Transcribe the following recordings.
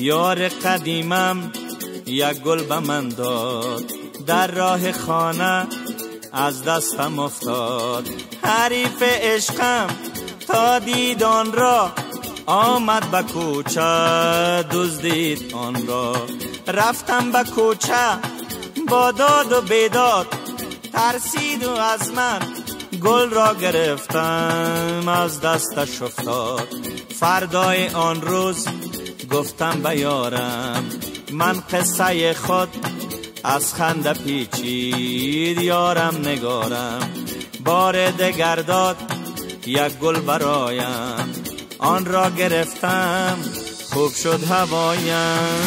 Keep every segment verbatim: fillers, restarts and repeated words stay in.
یار قدیمم یک گل به من داد، در راه خانه از دستم افتاد. حریف عشقم تا دید آن را، آمد به کوچه دزدید آن را. رفتم به کوچه با داد و بیداد، ترسید و از من گل را گرفتم از دستش افتاد. فردای آن روز گفتم به یارم، من قصه خود از خنده پیچید. یارم نگارم بار دگر داد یک گل برایم، آن را گرفتم خوب شد هوایم.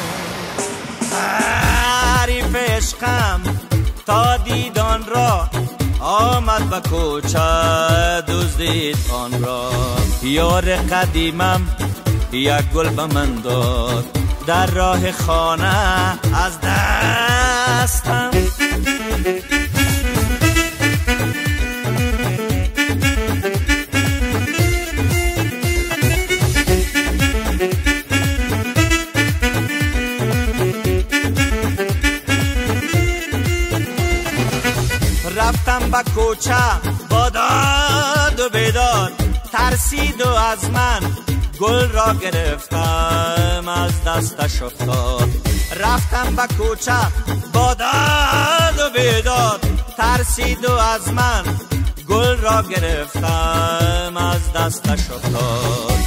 حریف عشقم تا دید آن را، آمد به کوچه دزدید آن را. یار قدیمم یک گل به من داد، در راه خانه از دستم. رفتم به کوچه با داد و بیداد، ترسید و از من گل را گرفتم از دستش افتاد. رفتم به کوچه با داد و بیداد، ترسید و از من گل را گرفتم از دستش افتاد.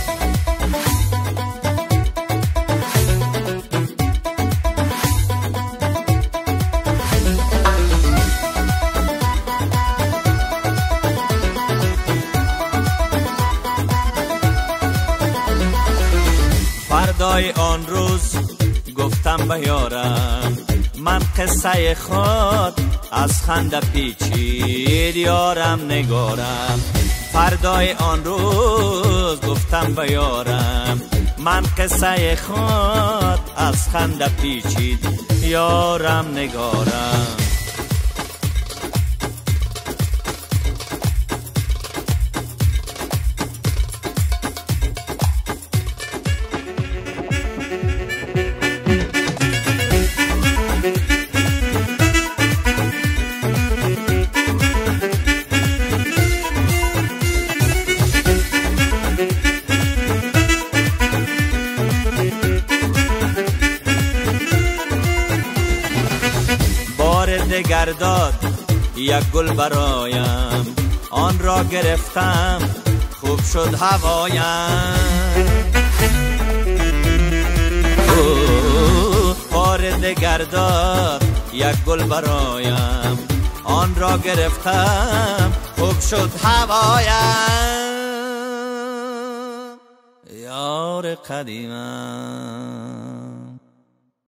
فردای آن روز گفتم به یارم، من قصه خود از خنده پیچید. یارم نگارم فردای آن روز گفتم به یارم، من قصه خود از خنده پیچید. یارم نگارم دگر داد یک گل برایم، آن را گرفتم خوب شد هوایم. بار دگر داد یک گل برایم، آن را گرفتم خوب شد هوایم. یار قدیمم